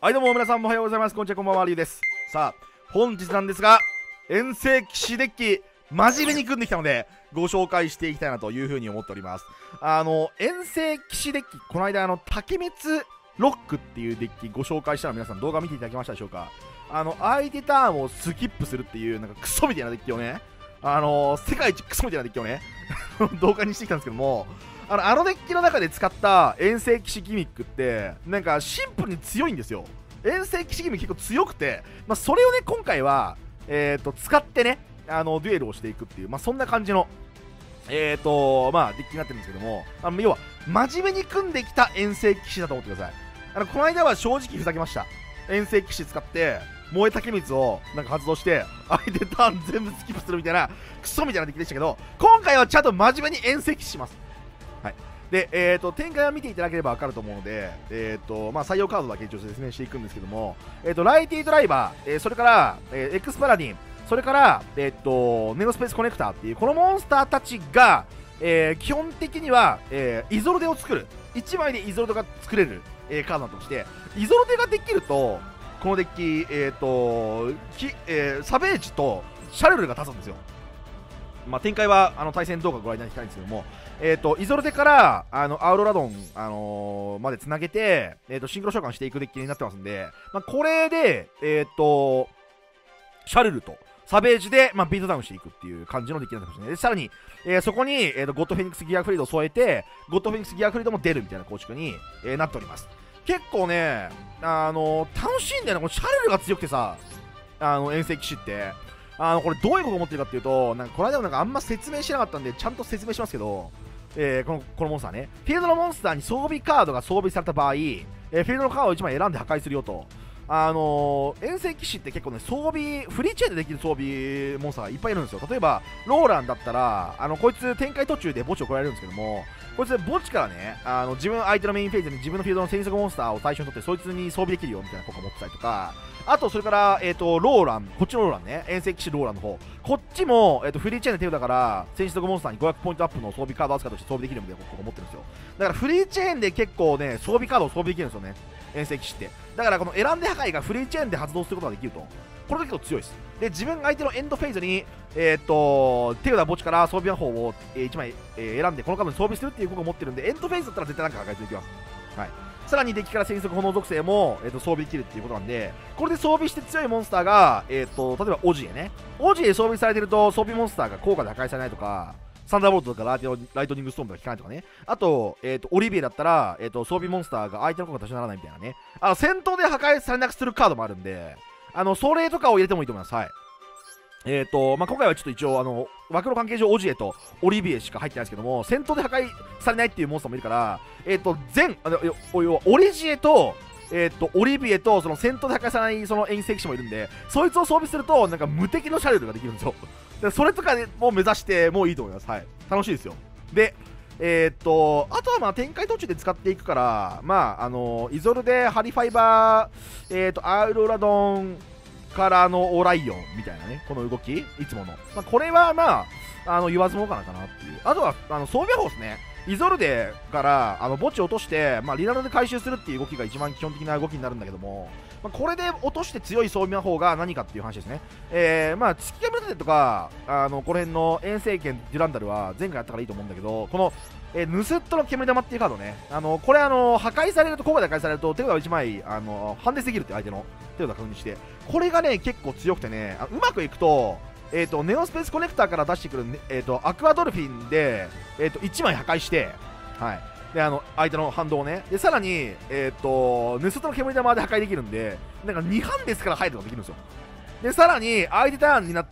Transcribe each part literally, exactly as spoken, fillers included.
はいどうも皆さんもおはようございます。こんにちは、こんばんは、りゅうです。さあ本日なんですが、遠征騎士デッキ真面目に組んできたのでご紹介していきたいなというふうに思っております。あの遠征騎士デッキ、この間あの竹光ロックっていうデッキご紹介したら皆さん動画見ていただけましたでしょうか。あの相手ターンをスキップするっていうなんかクソみたいなデッキをね、あの世界一クソみたいなデッキをね動画にしてきたんですけども、あのあのデッキの中で使った遠征騎士ギミックってなんかシンプルに強いんですよ。遠征騎士ギミック結構強くて、まあ、それをね今回は、えー、と使ってねあのデュエルをしていくっていう、まあ、そんな感じのえーとまあデッキになってるんですけども、あの要は真面目に組んできた遠征騎士だと思ってください。あのこの間は正直ふざけました。遠征騎士使って燃え竹光をなんか発動して相手ターン全部スキップするみたいなクソみたいなデッキでしたけど、今回はちゃんと真面目に遠征騎士します。はい。で、えーと、展開を見ていただければ分かると思うので、えーとまあ、採用カードだけ一応説明していくんですけども、えーとライティドライバー、えー、それから、えー、エクスパラディン、それから、えーとネオスペースコネクターっていうこのモンスターたちが、えー、基本的には、えー、イゾルデを作る、いちまいでイゾルデが作れる、えー、カードになってまして、イゾルデができるとこのデッキ、えーときえー、サベージとシャルルが立つんですよ。まあ、展開はあの対戦動画ご覧いただきたいんですけども、えー、とイゾルデからあのアウロラドン、あのー、までつなげて、えー、とシンクロ召喚していくデッキになってますんで、まあ、これで、えー、とシャルルとサベージで、まあ、ビートダウンしていくっていう感じのデッキになってますね。でさらに、えー、そこに、えー、とゴッドフェニックスギアフリードを添えてゴッドフェニックスギアフリードも出るみたいな構築に、えー、なっております。結構ね、あのー、楽しいんだよね。このシャルルが強くてさ、あの遠征騎士ってあのこれどういうことを思ってるかっていうと、なんかこの間もなんかあんま説明しなかったんでちゃんと説明しますけど、えー、このこのモンスターね、フィールドのモンスターに装備カードが装備された場合、えー、フィールドのカードをいちまい選んで破壊するよと。あのー、遠征騎士って結構ね装備フリーチェーンでできる装備モンスターがいっぱいいるんですよ。例えばローランだったらあのこいつ展開途中で墓地を食られるんですけども、こいつ墓地からねあの自分相手のメインフェーズに自分のフィールドの戦速モンスターを対象にとってそいつに装備できるよみたいな効果を持ってたりとか、あとそれから、えー、とローラン、こっちのローランね、遠征騎士ローランの方、こっちも、えー、とフリーチェーンで手札から戦士族モンスターにごひゃくポイントアップの装備カード扱いとして装備できるみたいな効果を持ってるんですよ。だからフリーチェーンで結構ね装備カードを装備できるんですよね、遠征騎士って。だからこの選んで破壊がフリーチェーンで発動することができると、これが結構強いです。で自分が相手のエンドフェーズに、えー、と手札墓地から装備魔法を、えー、いちまい、えー、選んでこのカードに装備するっていう効果を持ってるんで、エンドフェーズだったら絶対なんか破壊できます。はい。さらにデッキから戦速炎属性も、えー、と装備できるっていうことなんで、これで装備して強いモンスターが、えー、と例えばオジエね、オジエ装備されてると装備モンスターが効果で破壊されないとか、サンダーボルトとかライトライトニングストームとか効かないとかね、あと、えー、とオリビエだったら、えー、と装備モンスターが相手の効果と一緒にならないみたいなね、あの戦闘で破壊されなくするカードもあるんで、あのそれとかを入れてもいいと思います。はい。えーとまあ、今回はちょっと一応あの枠の関係上オジエとオリビエしか入ってないですけども、戦闘で破壊されないっていうモンスターもいるから、えーと全あのオリジエと、えー、とオリビエとその戦闘で破壊されないその遠征騎士もいるんで、そいつを装備するとなんか無敵のシャルルができるんですよ。でそれとかも目指してもういいと思います。はい、楽しいですよ。でえー、とあとはまあ展開途中で使っていくから、まああのイゾルデ、ハリファイバー、えー、とアウロラドンからのオライオンみたいなね、この動きいつもの、まあ、これはまああの言わずもがなかなっていう。あとはあの装備法ですね。イゾルデからあの墓地を落として、まあ、リナルで回収するっていう動きが一番基本的な動きになるんだけども、まあ、これで落として強い装備魔法が何かっていう話ですね。えー、まあ月キャブルテとかあのこの辺の遠征剣デュランダルは前回やったからいいと思うんだけど、このえー、ヌスットの煙玉っていうカードね、あのこれあの破壊されると、効果で破壊されると手札をいちまいあのハンデスできるって相手の手札確認して、これがね結構強くてね、あうまくいくと、えー、とネオスペースコネクターから出してくる、ねえー、とアクアドルフィンで、えー、といちまい破壊して、はい、であの相手の反動をね、でさらに、えー、とヌスットの煙玉で破壊できるんで、なんかにハンデスから入ることができるんですよ。でさらに相手ターンになって、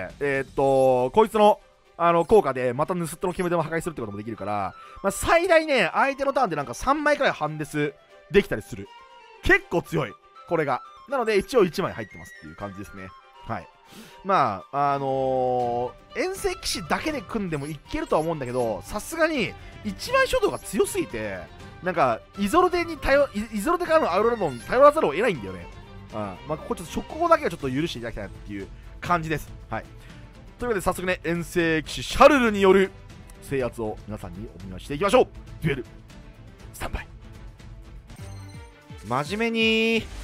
えー、とこいつのあの効果でまたヌスットの煙玉を破壊するってこともできるから、まあ、最大ね相手のターンでなんかさんまいくらいハンデスできたりする。結構強いこれが。なので一応いちまい入ってますっていう感じですね。はい。まああのー、遠征騎士だけで組んでもいけるとは思うんだけど、さすがにいちまい初動が強すぎて、なんかイゾルデに頼イゾルデからのアウロラドンに頼らざるを得ないんだよね。うん、まあここちょっと速攻だけはちょっと許していただきたいなっていう感じです。はい。というわけで早速ね、遠征騎士シャルルによる制圧を皆さんにお見舞いしていきましょう。デュエルスタンバイ。真面目に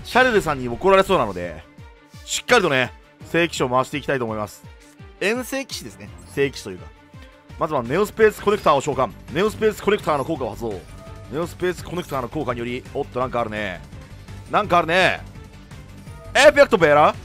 シャルルさんに怒られそうなので、しっかりとね、聖騎士を回していきたいと思います。遠征騎士ですね。聖騎士というか。まずはネオスペースコネクターを召喚。ネオスペースコネクターの効果を発動。ネオスペースコネクターの効果により、おっと、なんかあるね。なんかあるね。エフェクトベーラー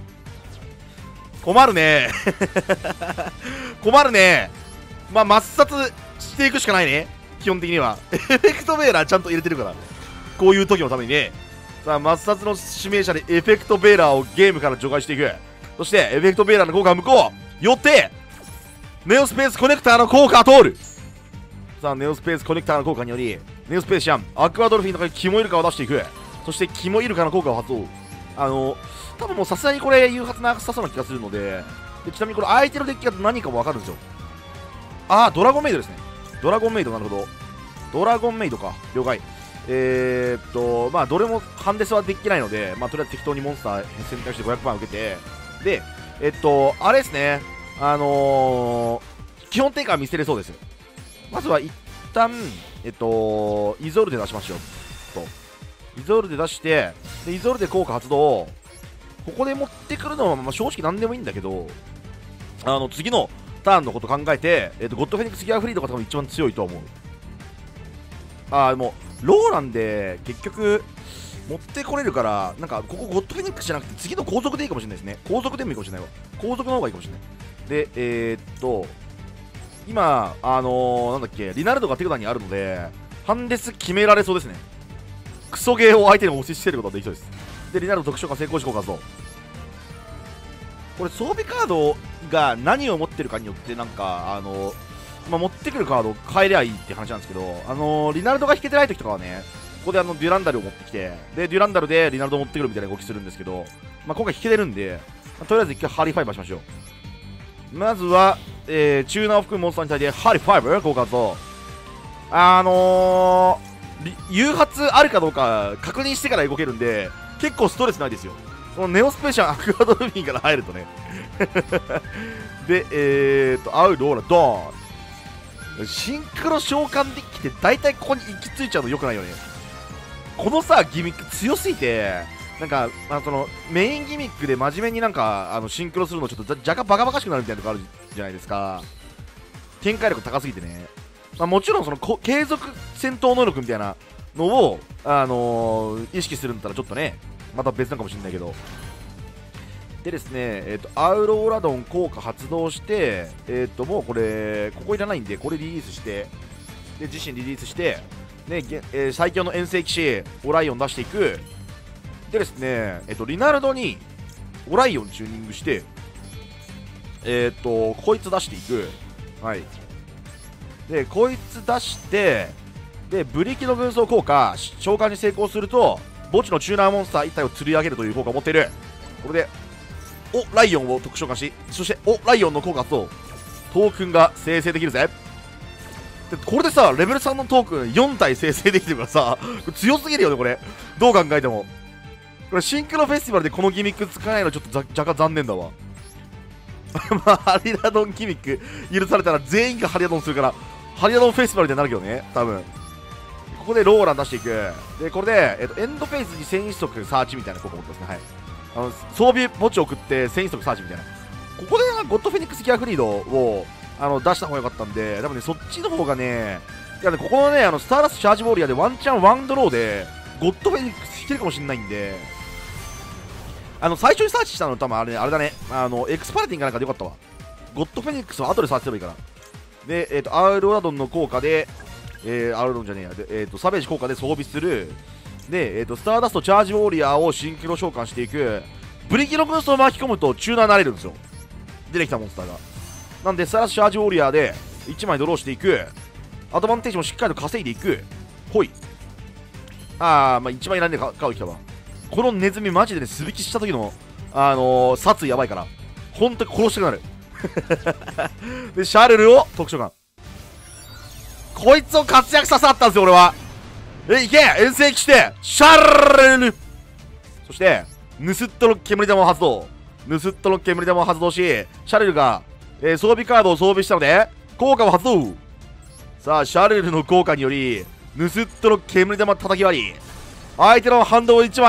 困るね。困るね。まあ、抹殺していくしかないね。基本的には。エフェクトベーラーちゃんと入れてるから。こういう時のためにね。さあ、抹殺の指名者でエフェクトベーラーをゲームから除外していく。そして、エフェクトベーラーの効果は無効。よって、ネオスペースコネクターの効果が通る。さあ、ネオスペースコネクターの効果により、ネオスペーシアン、アクアドルフィンとかにキモイルカを出していく。そして、キモイルカの効果を発動。あの、多分もうさすがにこれ、誘発なさそうな気がするので、でちなみにこれ、相手のデッキが何かもわかるんですよ。あー、ドラゴンメイドですね。ドラゴンメイド、なるほど。ドラゴンメイドか。了解。えーっと、まあ、どれもハンデスはできないので、まあ、とりあえず適当にモンスター選択してごひゃくまん受けて、で、えっと、あれですね、あのー、基本定価は見せれそうですよ。まずは一旦、えっと、イゾールで出しましょう。と。イゾールで出して、で、イゾールで効果発動。ここで持ってくるのは、まあ、正直何でもいいんだけど、あの、次のターンのこと考えて、えっと、ゴッドフェニックスギアフリーとか多分一番強いと思う。あー、もう、ローランで結局、持ってこれるから、なんか、ここゴッドフェニックスじゃなくて、次の後続でいいかもしれないですね。後続でもいいかもしれないわ。後続の方がいいかもしれない。で、えー、っと、今、あのー、なんだっけ、リナルドが手札にあるので、ハンデス決められそうですね。クソゲーを相手に押し付けることができそうです。で、リナルド特殊化成功時効果発動。これ、装備カードが何を持ってるかによって、なんか、あのー、まあ、持ってくるカードを変えりゃいいって話なんですけど、あのー、リナルドが引けてない時とかはね、ここであのデュランダルを持ってきて、で、デュランダルでリナルドを持ってくるみたいな動きするんですけど、まあ、今回引けてるんで、まあ、とりあえず一回ハリーファイバーしましょう。まずは、えー、チューナーを含むモンスターに対してハリーファイバー効果発動。あのー、誘発あるかどうか確認してから動けるんで、結構ストレスないですよ。このネオスペシャルアクアドルフィンから入るとね。で、えーと、アウローラ、ドーン。シンクロ召喚デッキって大体ここに行き着いちゃうのよくないよね。このさ、ギミック強すぎて、なんか、あのそのメインギミックで真面目になんかあのシンクロするのちょっと若干バカバカしくなるみたいなとこあるじゃないですか。展開力高すぎてね。まあ、もちろんそのこ継続戦闘能力みたいなのを、あのー、意識するんだったらちょっとね、また別なのかもしれないけど。でですね、えーと、アウローラドン効果発動して、えーと、もうこれ、ここいらないんで、これリリースして、で、自身リリースして、ね、えー、最強の遠征騎士、オライオン出していく。でですね、えっと、リナルドにオライオンチューニングして、えっと、こいつ出していく。はい。で、こいつ出して、で、ブリキの軍装効果、召喚に成功すると、墓地のチューナーモンスターいち体を釣り上げるという効果を持っている。これで、お、ライオンを特殊召喚し、そして、お、ライオンの効果と、トークンが生成できるぜ。で、これでさ、レベルさんのトークンよん体生成できてるからさ、強すぎるよね、これ。どう考えても。これ、シンクロフェスティバルでこのギミック使えないのちょっと若干残念だわ。まあ、ハリアドンギミック許されたら全員がハリアドンするから、ハリアドンフェスティバルになるけどね、多分。ここでローラン出していく。で、これで、えっと、エンドフェイスに戦士速サーチみたいな効果を持ってますね。はい。あの、装備墓地を送って戦士速サーチみたいな。ここでゴッドフェニックスギアフリードをあの出した方が良かったんで、多分ね、そっちの方がね、いやね、ここのね、あのスターラスチャージウォーリアーでワンチャンワンドローで、ゴッドフェニックス引けるかもしれないんで、あの、最初にサーチしたの多分あれね、あれだね、あの、エクスパルティンかなんかでよかったわ。ゴッドフェニックスは後でサーチすればいいから。で、えっ、ー、と、アウロラドンの効果で、えー、アウロラドンじゃねえや、でえっ、ー、と、サベージ効果で装備する。で、えっ、ー、と、スターダストチャージウォーリアーを新キロ召喚していく。ブリキのブーストを巻き込むとチューナーになれるんですよ。出てきたモンスターが。なんで、スターダストチャージウォーリアーでいちまいドローしていく。アドバンテージもしっかりと稼いでいく。ほい。あー、まあ、いちまいなんで買うきたわ。このネズミマジでね、素引きした時の、あのー、殺意やばいから。ほんとに殺したくなる。で、シャルルを特殊召喚。こいつを活躍させたったんですよ、俺は。え、いけ遠征騎士で、シャルルそして、ヌスットの煙玉を発動。ヌスットの煙玉を発動し、シャルルが、えー、装備カードを装備したので、効果を発動。さあ、シャルルの効果により、ヌスットの煙玉叩き割り、相手の反動をいちまい、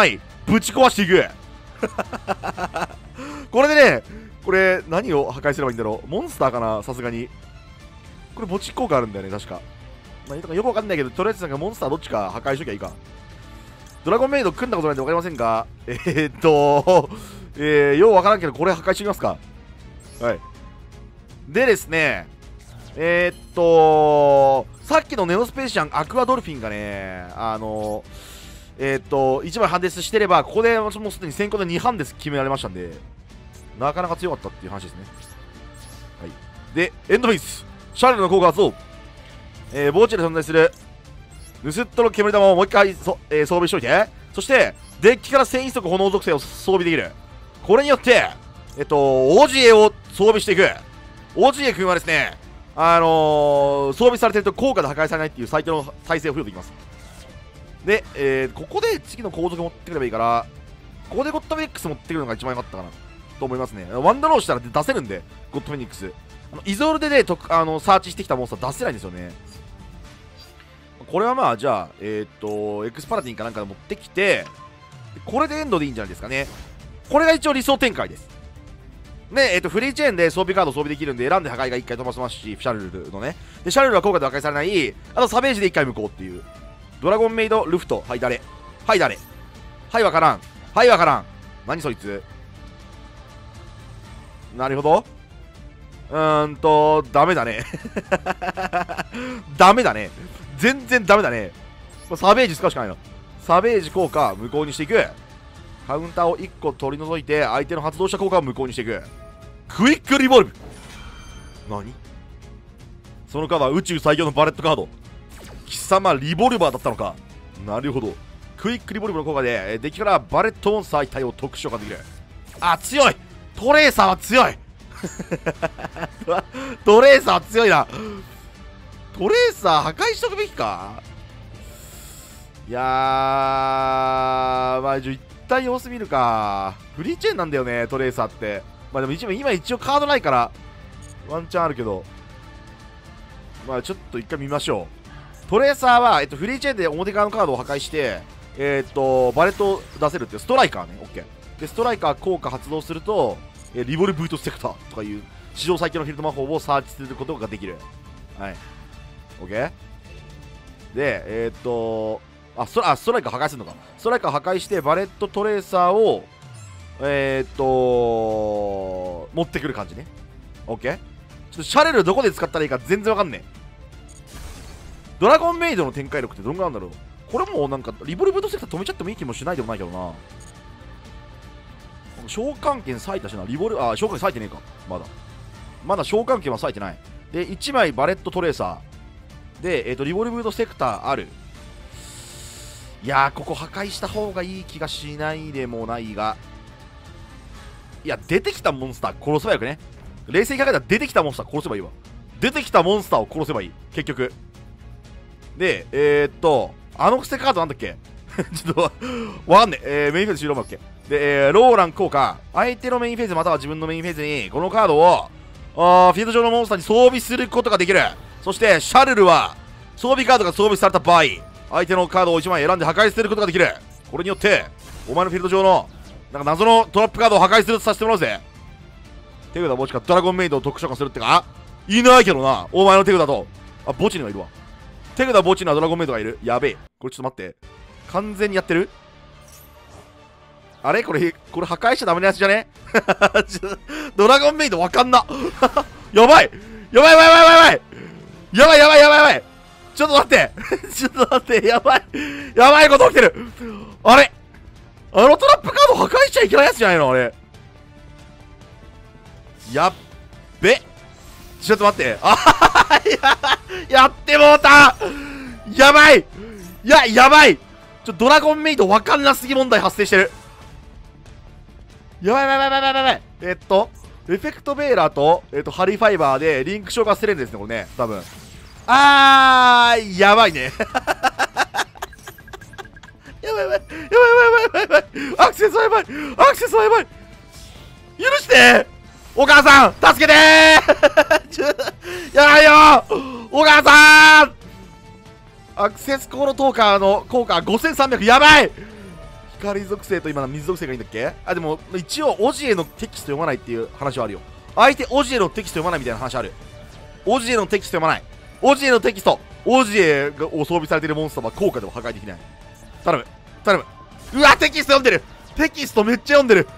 ぶち壊していくこれでね、これ何を破壊すればいいんだろう。モンスターかな、さすがに。これ墓地効果あるんだよね、確か。まあ、よくわかんないけど、とりあえずなんかモンスターどっちか破壊しときゃいいか。ドラゴンメイド組んだことないんでわかりませんが、えー、っと、えー、ようわからんけど、これ破壊しておきますか。はい。でですね、えー、っと、さっきのネオスペーシアン、アクアドルフィンがね、あの、えー、っと、いちまいハンデスしてれば、ここでもうすでに先行でにハンデス決められましたんで、なかなか強かったっていう話ですね。はい。で、エンドフェイス、シャルルの効果発動。えー、墓地で存在するヌスットの煙玉をもう一回そ、えー、装備しておいて、そしてデッキから戦意速炎属性を装備できる。これによってえっとオジエを装備していく。オジエ君はですね、あのー、装備されてると効果で破壊されないっていう最強の耐性を付与できます。で、えー、ここで次の後続持ってくればいいから、ここでゴッドフェニックス持ってくるのが一番良かったかなと思いますね。ワンダローしたら出せるんで、ゴッドフェニックスあのイゾールでねとあのサーチしてきたモンスター出せないんですよね。これはまあじゃあえー、っとエクスパラディンかなんかで持ってきて、これでエンドでいいんじゃないですかね。これが一応理想展開です。で、えー、っとフリーチェーンで装備カードを装備できるんで、選んで破壊がいっかい飛ばせますし、シャルルのね。で、シャルルは効果で破壊されない、あとサベージでいっかい無効っていう。ドラゴンメイドルフト、はい誰はい誰はいわからんはいわからん何そいつ。なるほど。うーんとダメだねダメだね、全然ダメだね。サベージ使うしかないの。サベージ効果無効にしていく。カウンターをいっこ取り除いて相手の発動した効果を無効にしていく。クイックリボルブ。何そのカードは宇宙最強のバレットカード。貴様リボルバーだったのか。なるほど。クイックリボルブの効果でデッキからバレットモンスターいち体を特殊召喚できる。あ、強い。トレーサーは強いトレーサー強いな。トレーサー破壊しとくべきか。いやー、まあ一旦様子見るか。フリーチェーンなんだよねトレーサーって。まあでも一今一応カードないからワンチャンあるけど、まあちょっと一回見ましょう。トレーサーは、えっと、フリーチェーンで表側のカードを破壊してえー、っとバレットを出せるっていうストライカーね。 OK でストライカー効果発動するとえリボルブートセクターとかいう史上最強のフィールド魔法をサーチすることができる。はい OK でえー、っとあストあストライカー破壊するのか。ストライカー破壊してバレットトレーサーをえー、っと持ってくる感じね。 OK ちょっとシャレルどこで使ったらいいか全然わかんねえ。ドラゴンメイドの展開力ってどんぐらいなんだろう。これもうなんかリボルブートセクター止めちゃってもいい気もしないでもないけどな。召喚権割いたしな。リボルあ召喚権割いてねえか。まだまだ召喚権は割いてない。でいちまいバレットトレーサーで、えー、とリボルブートセクターある。いやーここ破壊した方がいい気がしないでもないが、いや出てきたモンスター殺せばよくね。冷静に考えたら出てきたモンスター殺せばいいわ。出てきたモンスターを殺せばいい結局で。えー、っとあの癖カードなんだっけちょっとわかんねえ、えー、メインフェーズ終了だっけで、えー、ローラン効果、相手のメインフェーズまたは自分のメインフェーズにこのカードをあーフィールド上のモンスターに装備することができる。そしてシャルルは装備カードが装備された場合相手のカードをいちまい選んで破壊することができる。これによってお前のフィールド上のなんか謎のトラップカードを破壊するとさせてもらうぜ。手札もしかドラゴンメイドを特殊召喚するってかいないけどな。お前の手札とあ墓地にはいるわ。手札墓地にはドラゴンメイドがいる。やべえ。これちょっと待って、完全にやってる。あれこれこれ破壊しちゃダメなやつじゃねドラゴンメイドわかんなやばいやばいやばいやばいやばいやばいやばいやばいやばい。ちょっと待ってちょっと待って、やばいやばいこと起きてる。あれあのトラップカード破壊しちゃいけないやつじゃないのあれ。やっべ。ちょっと待って。あややってもうた。やばい。いややばい。ちょドラゴンメイドわかんなすぎ問題発生してる。やばいやばいやばいやばいやばい。えっとエフェクトベーラーと、えっと、ハリーファイバーでリンク召喚するんですねこれね多分。あーやばいねやばいやばいやばいやばいやばいやばい。アクセスはやばいアクセスはやばい。許してお母さん助けてーやばいよお母さん。アクセスコードトーカーの効果ごせんさんびゃく。やばい。光光属性と今の水属性がいいんだっけ。あ、でも一応オジエのテキスト読まないっていう話はあるよ。相手オジエのテキスト読まないみたいな話ある。オジエのテキスト読まない。オジエのテキスト、オジエがを装備されているモンスターは効果でも破壊できない。頼む頼む。うわ、テキスト読んでる。テキストめっちゃ読んでる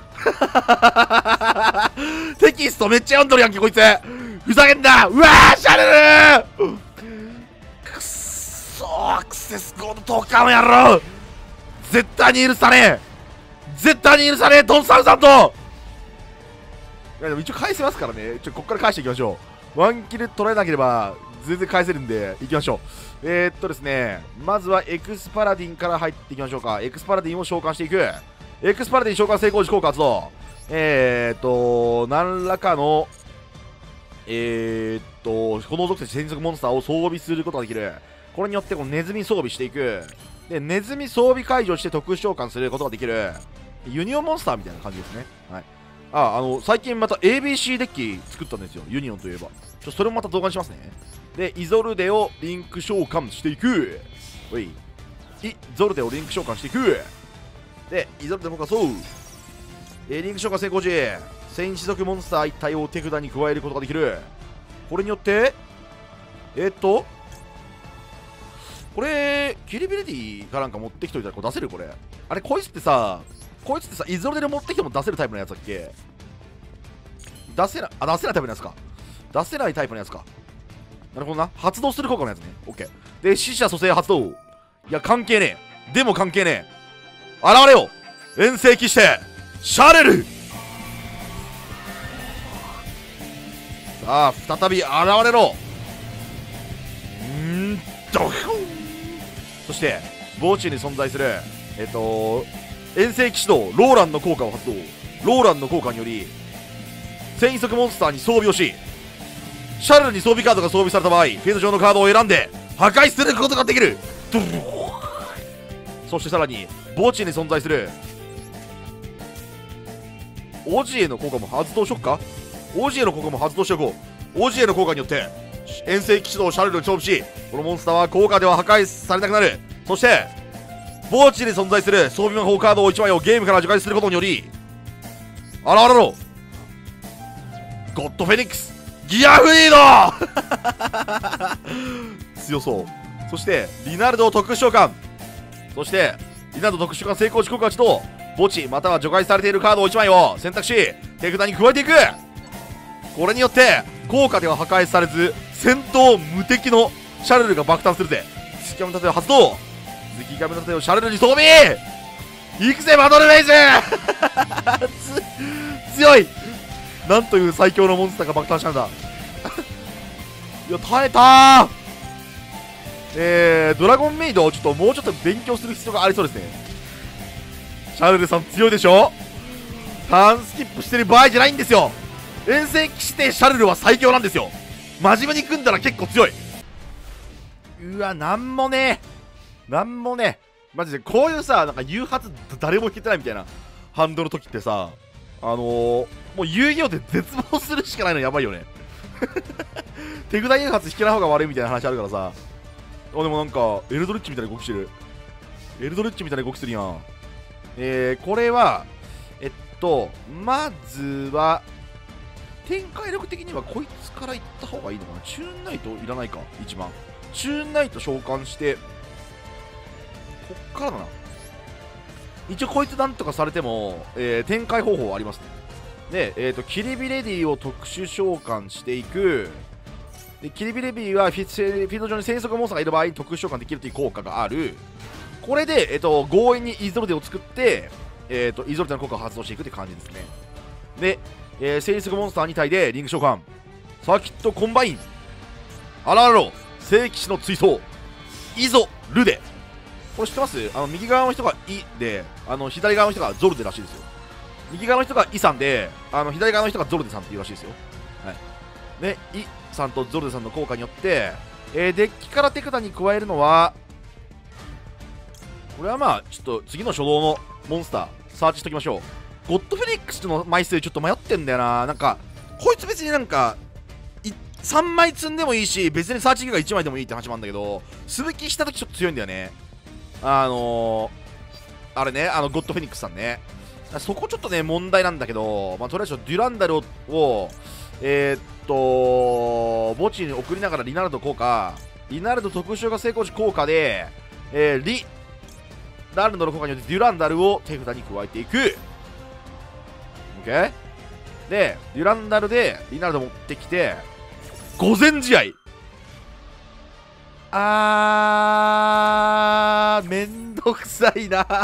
テキストめっちゃ読んどるやんけこいつ。ふざけんな。うわー、シャルルーくっそー、アクセスコードトーカーの野郎、絶対に許さねえ、絶対に許さねえ、ドンサウさんと。いやでも一応返せますからね。ちょこっから返していきましょう。ワンキル取られなければ全然返せるんでいきましょう。えー、っとですね、まずはエクスパラディンから入っていきましょうか。エクスパラディンを召喚していく。エクスパラディン召喚成功時効果発動。えー、っと何らかのえー、っとこの属性戦属モンスターを装備することができる。これによってこのネズミ装備していく。でネズミ装備解除して特殊召喚することができるユニオンモンスターみたいな感じですね。はい。あ、あの最近また エービーシー デッキ作ったんですよ、ユニオンといえば。ちょそれもまた動画にしますね。でイゾルデをリンク召喚していく。おい、イゾルデをリンク召喚していく。でイゾルデもかそう、えー、リンク召喚成功時戦士族モンスター一体を手札に加えることができる。これによってえー、っとこれキリビレディかなんか持ってきといたらこれ出せる。これあれこいつってさこいつってさイゾルデで持ってきても出せるタイプのやつだっけ。出せない、あ、出せないタイプのやつか。出せないタイプのやつか。なるほどな。発動する効果のやつね。オッケー。で死者蘇生発動。いや関係ねえ、でも関係ねえ。現れよ遠征騎士シャレル。さあ再び現れろ。んーとそして墓地に存在するえっと遠征騎士のローランの効果を発動。ローランの効果により戦速モンスターに装備をし、シャルルに装備カードが装備された場合フィールド上のカードを選んで破壊することができる。そしてさらに墓地に存在するオジエの効果も発動しよっか。オジエの効果も発動しておこう。オジエの効果によって遠征騎士のシャルルに装備し、このモンスターは効果では破壊されなくなる。そして墓地に存在する装備魔法カードをいちまいをゲームから除外することにより現れろゴッドフェニックスギアフリード強そう。そしてリナルドを特殊召喚。そしてリナルド特殊召喚成功時効果発動。墓地または除外されているカードをいちまいを選択し手札に加えていく。これによって効果では破壊されず戦闘無敵のシャルルが爆誕するぜ。月神盾を発動。月神盾をシャルルに装備。いくぜバトルベイズ強い。なんという最強のモンスターが爆誕したんだいや耐えたー。えー、ドラゴンメイドをちょっともうちょっと勉強する必要がありそうですね。シャルルさん強いでしょ。ターンスキップしてる場合じゃないんですよ。遠征騎士でシャルルは最強なんですよ。真面目に組んだら結構強い。うわなんもねえなんもねえマジでこういうさなんか誘発誰も引けてないみたいなハンドの時ってさ、あのー、もう遊戯王で絶望するしかないのやばいよね手札誘発引けない方が悪いみたいな話あるからさ。あでもなんかエルドリッチみたいな動きしてる。エルドリッチみたいな動きするやん。えー、これはえっとまずは展開力的にはこいつからいった方がいいのかな。チューンナイトいらないか。一番チューンナイト召喚してこっからだな。一応こいつなんとかされても、えー、展開方法はありますね。で、えーと、キリビレディを特殊召喚していく。でキリビレディはフィールド上に戦速モンスターがいる場合に特殊召喚できるという効果がある。これで、えーと、強引にイゾルデを作って、えーと、イゾルデの効果を発動していくって感じですね。で、えー、戦速モンスターに体でリンク召喚。サーキットコンバイン。現れろ聖騎士の追走。イゾルデ。これ知ってます？あの右側の人がイで、あの左側の人がゾルデらしいですよ。右側の人がイさんで、あの左側の人がゾルデさんっていうらしいですよ。はい。で、イさんとゾルデさんの効果によって、えー、デッキから手札に加えるのは、これはまあ、ちょっと次の初動のモンスター、サーチしときましょう。ゴッドフェニックスの枚数ちょっと迷ってんだよな。なんか、こいつ別になんか、さんまい積んでもいいし、別にサーチギがいちまいでもいいって話もあるんだけど、素吹きしたときちょっと強いんだよね。あのー、 あれね、あのゴッドフェニックスさんね。そこちょっとね問題なんだけど、まあ、とりあえずデュランダルをえー、っと墓地に送りながらリナルド効果、リナルド特殊が成功時効果で、えー、リナルドの効果によってデュランダルを手札に加えていく。 OK でデュランダルでリナルド持ってきて御前試合。あーめんどくさいな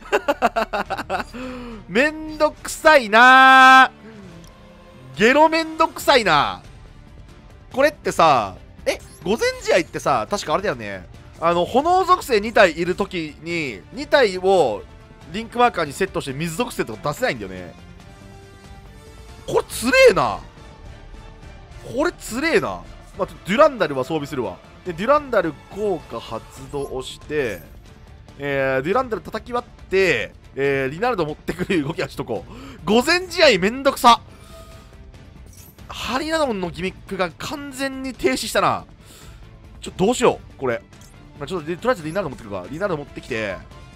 めんどくさいなゲロめんどくさいな。これってさ、え御前試合ってさ、確かあれだよね、あの炎属性に体いるときにに体をリンクマーカーにセットして水属性とか出せないんだよね。これつれえな、これつれえな。まあ、デュランダルは装備するわ。でデュランダル効果発動して、えー、デュランダル叩き割って、えー、リナルド持ってくる動きはしとこう。御前試合めんどくさ。ハリナドンのギミックが完全に停止したな。ちょっとどうしようこれ。まあ、ちょっととりあえずリナルド持ってくるか。リナルド持ってきて、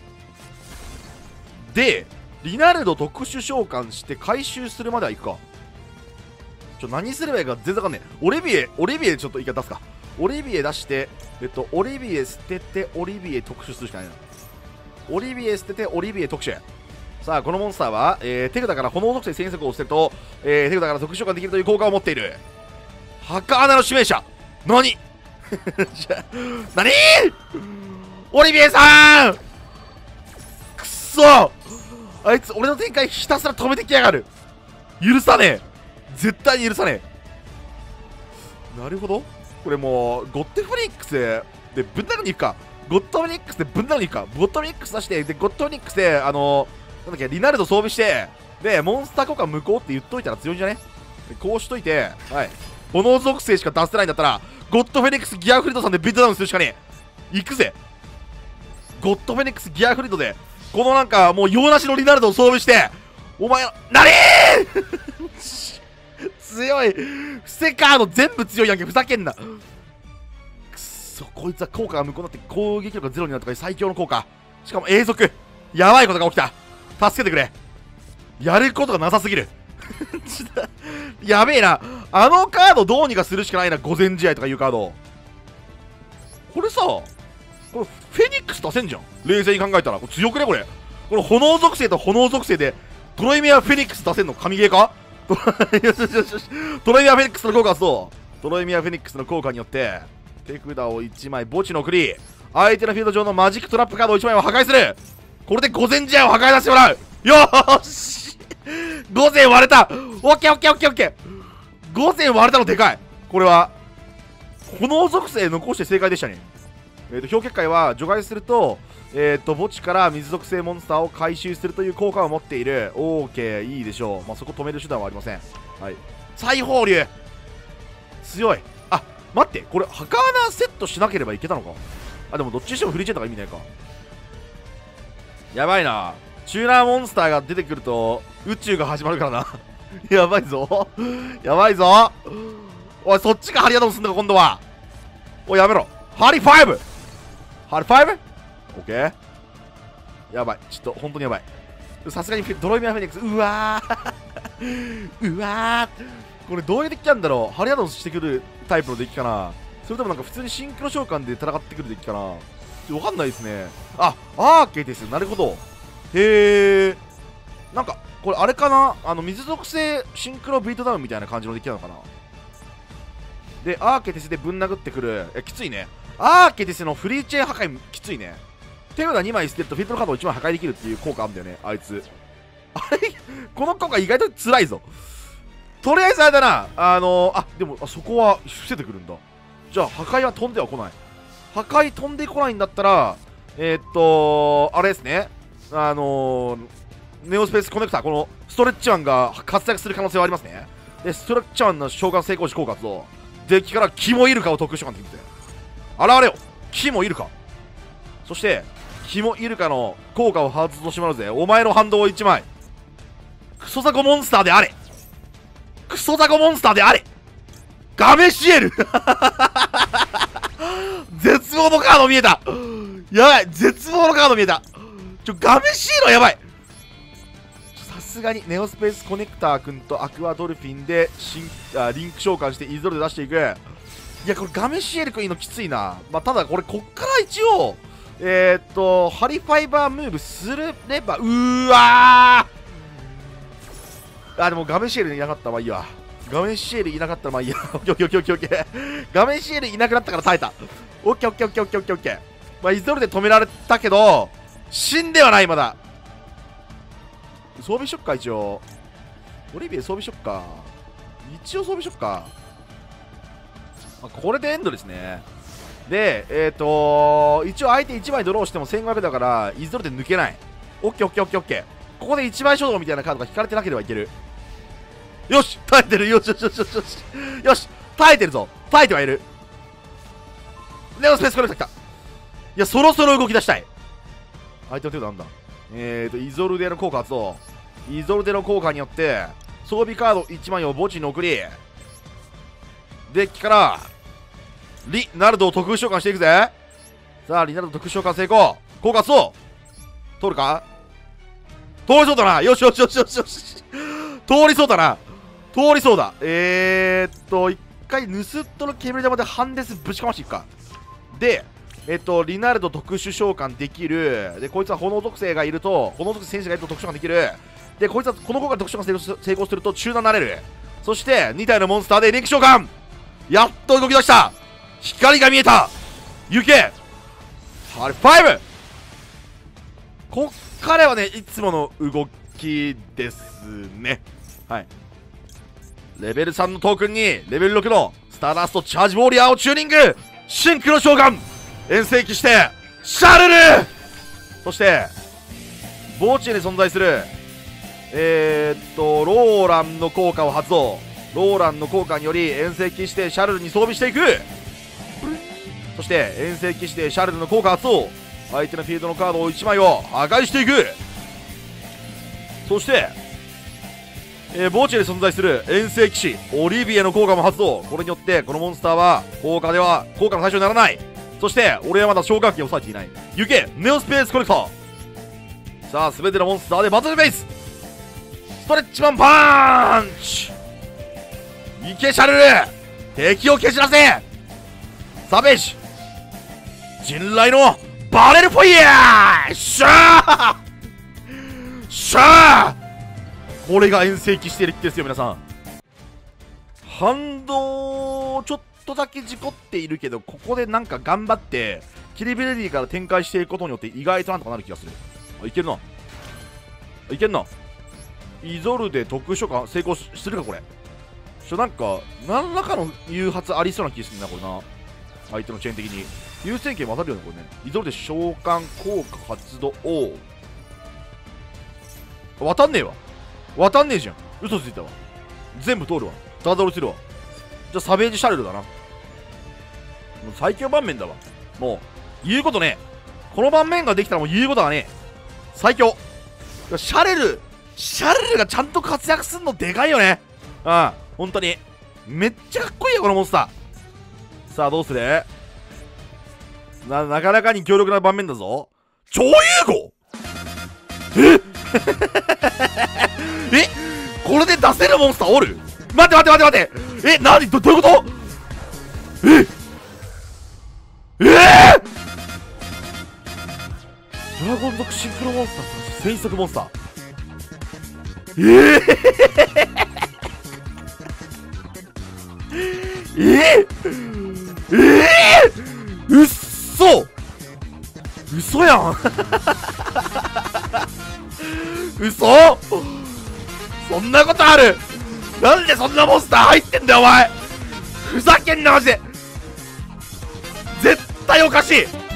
でリナルド特殊召喚して回収するまではいくか。ちょ何すればいいか全然わかんねえ。オリビエオリビエちょっと一回出すか。オリビエ出して、えっと、オリビエ捨てて、オリビエ特殊するしかないな。オリビエ捨てて、オリビエ特殊。さあ、このモンスターは、えー、手札から炎属性戦速を捨てると、えー、手札から特殊召喚できるという効果を持っている。墓穴の指名者。何じゃ、何オリビエさんくっそあいつ、俺の展開ひたすら止めてきやがる。許さねえ絶対に許さねえ。なるほど。これもうゴッドフェニックスでぶん殴りに行くか。ゴッドフェニックスでぶん殴りに行くか。ゴッドフェニックス出して、でゴッドフェニックスであのー、なんだっけリナルド装備して、でモンスター効果無効って言っといたら強いんじゃね。でこうしといて、はい炎属性しか出せないんだったらゴッドフェニックスギアフリードさんでビットダウンするしかねえ。行くぜゴッドフェニックスギアフリードでこのなんかもう用なしのリナルドを装備して、お前なにー強いフセカード全部強いやんけ。ふざけんな。くっそこいつは効果が無効になって攻撃力がゼロになるとか最強の効果、しかも永続。やばいことが起きた。助けてくれ。やることがなさすぎるやべえな。あのカードどうにかするしかないな。御前試合とかいうカード。これさ、これフェニックス出せんじゃん。冷静に考えたらこれ強くねこれ。これ炎属性と炎属性でトロイメアフェニックス出せんの神ゲーか。トロイミアフェニックスの効果はそうトロイミアフェニックスの効果によって手札をいちまい墓地の送り、相手のフィールド上のマジックトラップカードをいちまいを破壊する。これで御前試合を破壊させてもらう。よーし御前割れた。オッケーオッケーオッケーオッケー。御前割れたのでかい。これは炎属性残して正解でしたね。えーと氷結界は除外するとえーと墓地から水属性モンスターを回収するという効果を持っている。オーケーいいでしょう。まあ、そこ止める手段はありません。はい再放流強い。あ待ってこれ墓穴セットしなければいけたのか。あでもどっちにしてもフリーチェンとか意味ないか。やばいな。チューナーモンスターが出てくると宇宙が始まるからなやばいぞやばいぞ。おいそっちがハリアドンすんのか今度は。おいやめろ。ハリファイブハリファイブオッケー。やばいちょっと本当にやばい。さすがにドロイミアフェニックスうわーうわーこれどういうデッキなんだろう。ハリアドンしてくるタイプのデッキかな、それともなんか普通にシンクロ召喚で戦ってくるデッキかな。ちょっとわかんないですね。あアーケーですよ。なるほど。へえ。なんかこれあれかな、あの水属性シンクロビートダウンみたいな感じのデッキなのかな。でアーケティスでぶん殴ってくる。えきついね。アーケティスのフリーチェーン破壊きついね。手札にまい捨てるとフィールドカードをいちまい破壊できるっていう効果あるんだよねあいつ。あれこの効果意外と辛いぞ。とりあえずあれだな、あのー、あでもあそこは伏せてくるんだ。じゃあ破壊は飛んでは来ない。破壊飛んでこないんだったらえー、っとあれですね、あのー、ネオスペースコネクターこのストレッチマンが活躍する可能性はありますね。でストレッチマンの召喚成功時効果とデッキからキモイルカを特殊召喚できて現れよキモイルカ。そしてキモイルカの効果を発動してもらうぜ。お前の反動をいちまい。クソザコモンスターであれクソザコモンスターであれガメシエル絶望のカード見えた。やばい絶望のカード見えた。 ちょガメシーロやばい。さすがにネオスペースコネクター君とアクアドルフィンでシンあリンク召喚してイゾルで出していく。いやこれガメシエル君いいのきついな。まあただこれこっから一応えー、っとハリファイバームーブすればうーわーあでもガメシエルいなかったらまあいいわ。ガメシエルいなかったらまあいいや。オッケーオッケーオッケーオッケー。ガメシエルいなくなったから耐えた。オッケーオッケーオッケーオッケーオッケーオッケー。まあイゾルで止められたけど死んではないまだ。装備しよっか一応。オリビエ装備しよっか。一応装備しよっか。あこれでエンドですね。でえっ、ー、と一応相手いちまいドローしてもせんごひゃくだからイゾルで抜けない。オッケーオッケーオッケーオッケー。ここでいちまい衝動みたいなカードが引かれてなければいける。よし耐えてる。よしよしよしよしよしよし耐えてるぞ。耐えてはいる。ネオスペースコネクタ来た。いやそろそろ動き出したい。相手の手なんだ。えーとイゾルデの効果発動。イゾルデの効果によって装備カードいちまいを墓地に送りデッキからリナルドを特殊召喚していくぜ。さあリナルド特殊召喚成功。効果発動通るか。通りそうだな。よしよしよしよしよし通りそうだな。通りそうだ。えーっと一回ヌスットの煙玉でハンデスぶちかましていくか。でえっとリナルド特殊召喚できる。でこいつは炎属性がいると炎属性戦士がいると特殊召喚できる。でこいつはこの効果で特殊召喚成功すると中断になれる。そしてに体のモンスターでリンク召喚。やっと動き出した。光が見えた。行けハリファイブ。こっからはねいつもの動きですね。はいレベルさんのトークンにレベルろくのスターダストチャージウォーリアーをチューニング。シンクロ召喚遠征機してシャルル。そして墓地に存在するえー、っとローランの効果を発動。ローランの効果により遠征機してシャルルに装備していく。そして遠征機してシャルルの効果発動。相手のフィールドのカードをいちまいを破壊していく。そしてえー、墓地で存在する遠征騎士オリビエの効果も発動。これによってこのモンスターは効果では効果の対象にならない。そして俺はまだ召喚機を抑えていない。行けネオスペースコネクター。さあ全てのモンスターでバトルベースストレッチマンパンチ。行けシャルル敵を蹴散らせ。サベージ人雷のバレルフォイヤー。シャーシャー。これが遠征機してるですよ皆さん。反動ちょっとだけ事故っているけどここでなんか頑張ってキリビレディから展開していくことによって意外となんとかなる気がする。あいけるないけんな。イゾルで特殊召喚成功するかこれ。ちょなんか何らかの誘発ありそうな気がするなこれな。相手のチェーン的に優先権渡るよねこれね。イゾルで召喚効果発動。渡んねえわ。渡んねえじゃん。嘘ついたわ。全部通るわ。ダダ落ちるわ。じゃあサベージシャルルだな。もう最強盤面だわ。もう言うことねえ。この盤面ができたらもう言うことはねえ。最強。シャルルシャルルがちゃんと活躍するのでかいよね。うん。本当にめっちゃかっこいいよこのモンスター。さあどうする。ななかなかに強力な盤面だぞ。超融合ええこれで出せるモンスターおる。待って待って待って待って。え何 ど, どういうことええー、ドラゴン族シンクロモンスター戦速モンスター。えー、えー、えー、うっそ嘘やん嘘そんなことある。なんでそんなモンスター入ってんだよお前。ふざけんなマジで。絶対おかしい。